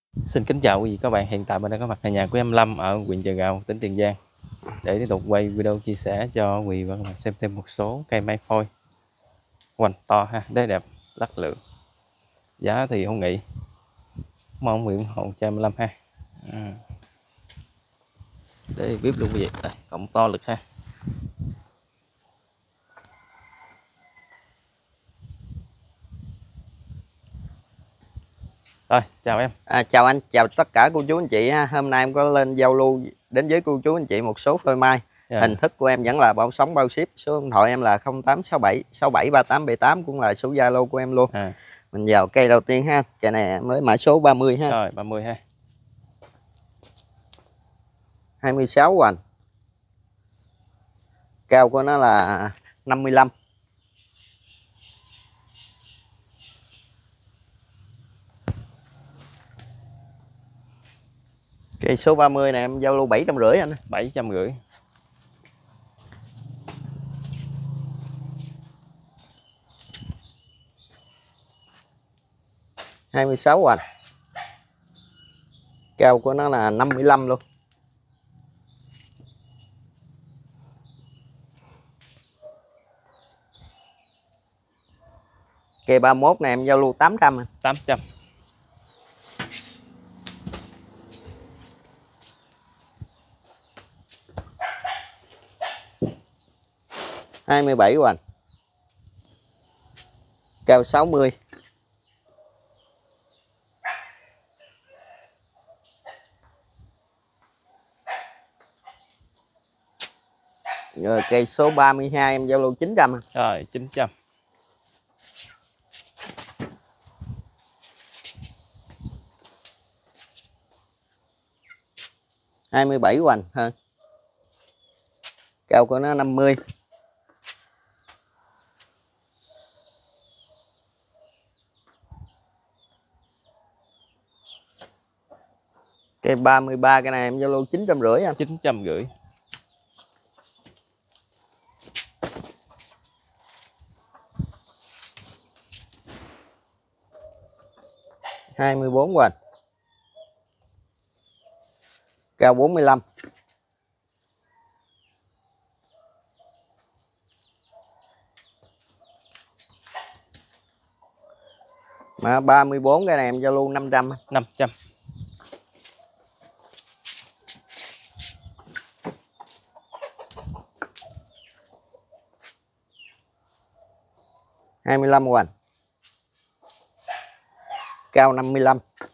Xin kính chào quý vị các bạn, hiện tại mình đang có mặt tại nhà của em Lâm ở huyện Chợ Gạo, tỉnh Tiền Giang để tiếp tục quay video chia sẻ cho quý vị và các bạn xem thêm một số cây mai phôi hoành to ha, đế đẹp, lắc lượng, giá thì không nghĩ, mong quý vị ủng hộ cho em Lâm ha. Để bếp luôn quý vị, đây, cọng to lực ha. Rồi, chào em. Chào anh, chào tất cả cô chú anh chị ha. Hôm nay em có lên giao lưu đến với cô chú anh chị một số phôi mai. Hình thức của em vẫn là bao sóng bao ship. Số điện thoại em là 0867 673878, cũng là số Zalo của em luôn. Mình vào cây đầu tiên ha. Cây này em lấy mã số 30 ha. Rồi, 30 ha. 26 hoành. Cao của nó là 55. Cây số 30 này em giao lưu 750 anh. 750. 26 hoành. Cao của nó là 55 luôn. Cây 31 này em giao lưu 800 anh. 800. 27 hoành. Cao 60. Rồi cây số 32 em giao lưu 900. Rồi 900. 27 hoành hơn. Cao của nó 50. Cây 33 cái này em giao lưu 950 anh. 950. 24 hoành. Cao 45. Mà 34 cái này em giao lưu 500. 500. 25 hoành. Cao 55.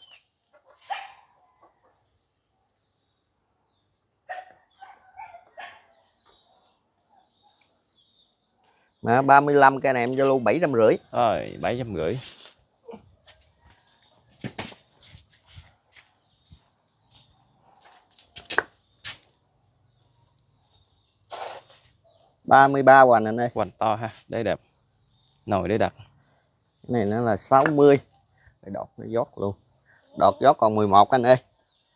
Mà 35 cái này em giao lưu 750. Rồi 750. 33 hoành anh ơi. Hoành to ha, đế đẹp, nồi để đặt. Cái này nó là 60. Đọt nó giót luôn. Đọt giót còn 11 anh ơi.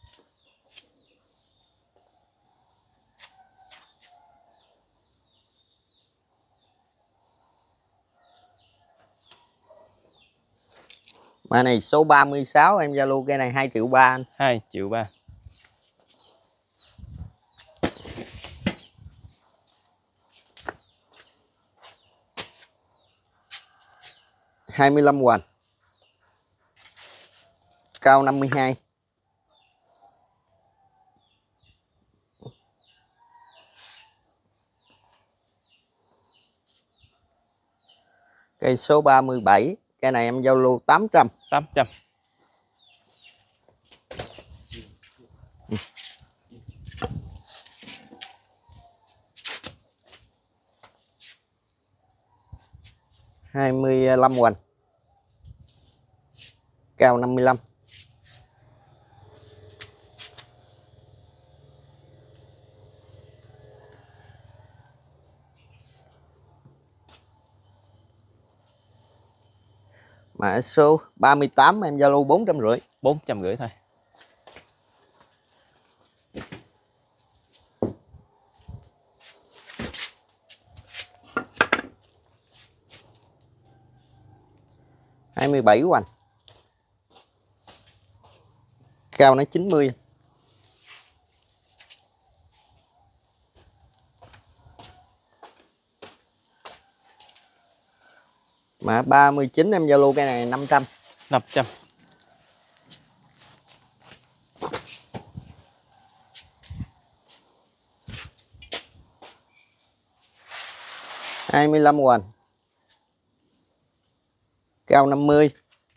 Mà này số 36 em giao lưu cây này 2,3 triệu anh. 2,3 triệu. 25 hoành. Cao 52. Cây số 37, cây này em giao lưu 800. 800. 25 hoành. Cao 55. Mã số 38 em giao lưu 450. 450 thôi. 27 hoành. Cao nó 90. Mã 39 em Zalo cái này 500. 500. Hai mươi lăm hoành. Cao 50.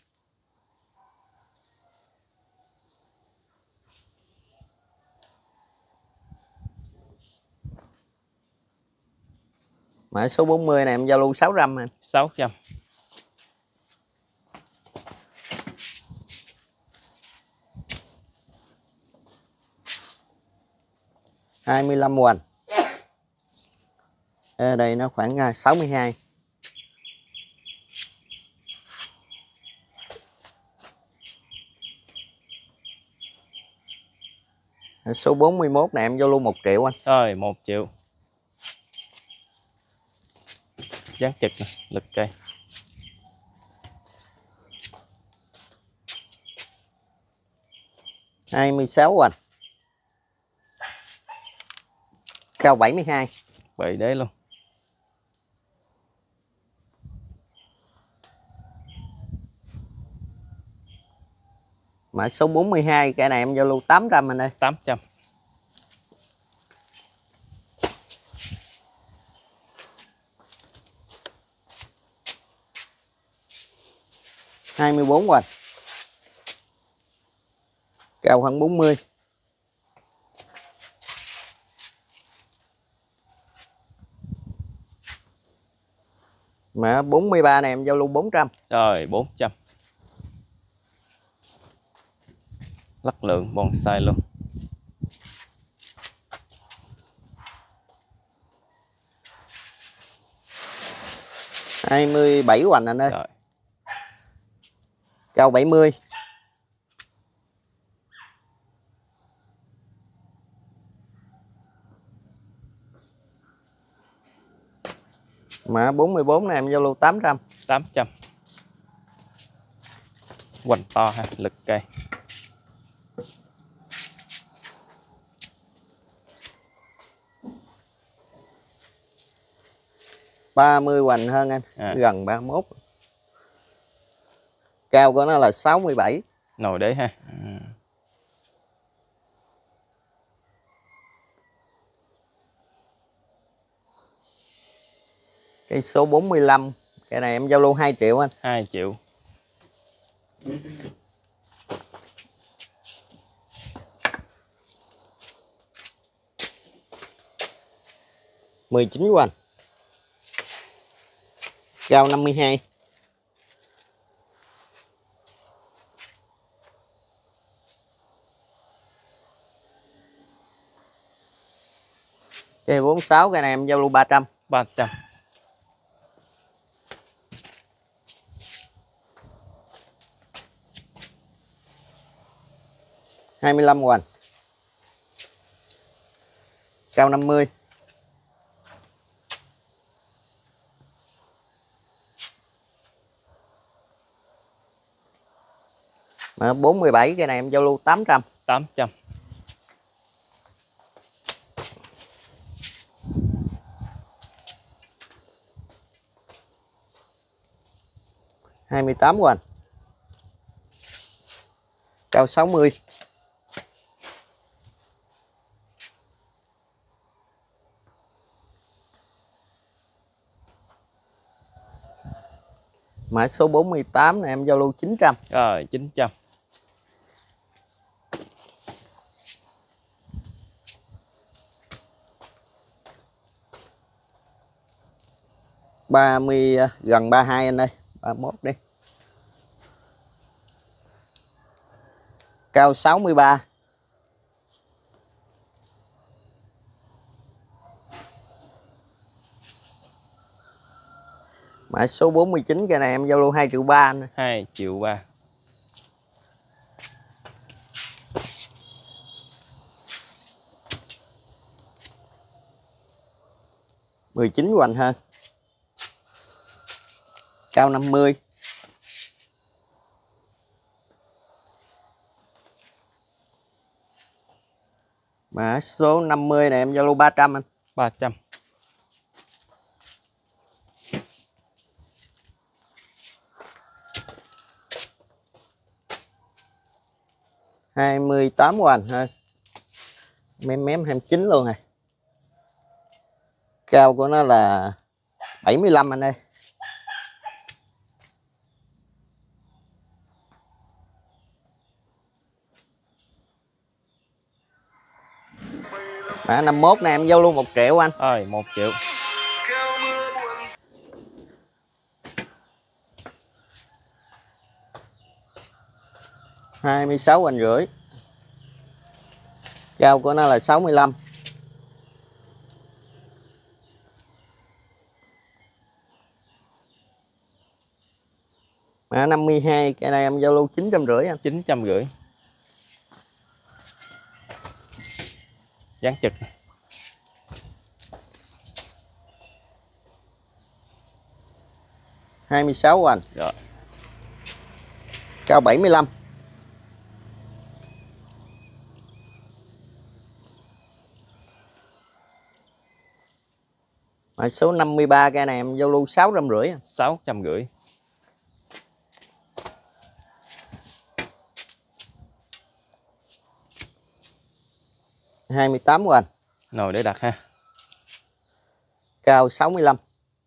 Mã số 40 này em Zalo 600 anh. 600. Hai mươi lăm hoành. Ở đây nó khoảng 62. Số 41 này em Zalo 1 triệu anh. Rồi 1 triệu. Dán chực nè, lực cây. Hai mươi sáu hoành. Cao 72. Vậy đấy luôn. Mã số 42 cái này em Zalo 800 anh ơi. 800. Hai mươi bốn hoành. Cao khoảng 40. Mã 43 này em Zalo 400. Rồi 400. Lắc lượng bonsai luôn. Hai mươi bảy hoành anh ơi. Rồi. Cao 70. Mã 44 này em Zalo 800. 800. Hoành to ha, lực cây. Ba mươi hoành hơn anh. Gần 31. Cao của nó là 67. Nồi đấy ha. Cây số 45. Cái này em Zalo 2 triệu anh. 2 triệu. Mười chín hoành. Cao 52. Cây 46 cái này em Zalo 300. 300. Hai mươi lăm hoành. Cao 50. Mã 47 cái này em Zalo 800. 800. Hai mươi tám hoành. Cao 60. Mã số 48 này em Zalo 900. Rồi 900. Ba mươi gần 32 anh ơi. 31 đi. Cao 63. Mã số 49 cái này em Zalo 2 triệu 3 anh. 2 triệu 3. Mười chín hoành hơn. Cao 50. Mã số 50 này em Zalo 300 anh. 300. Hai 28 của anh ha. Mém 29 luôn này. Cao của nó là 75 anh ơi. Mã 51 này em giao luôn 1 triệu anh. Rồi 1 triệu. Hai 26 anh rưỡi. Cao của nó là 65. Mã 52 cái này em giao lưu 950 anh. 950. Dán trực. Hai 26 của anh. Rồi. Cao 75. Mã số 53 cái này em giao lưu 650 anh. 650. Hai 28 của anh. Nồi để đặt ha. Cao 65.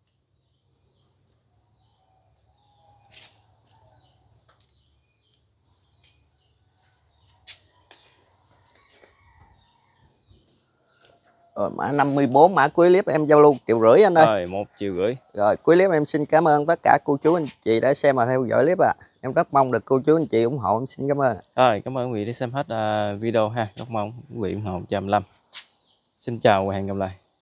Rồi mã 54 mã cuối clip em giao lưu 1,5 triệu anh ơi. Rồi 1,5 triệu. Rồi cuối clip em xin cảm ơn tất cả cô chú anh chị đã xem và theo dõi clip ạ. Em rất mong được cô chú anh chị ủng hộ, em xin cảm ơn. Rồi cảm ơn quý vị đã xem hết video ha. Rất mong quý vị ủng hộ cho em Lâm. Xin chào và hẹn gặp lại.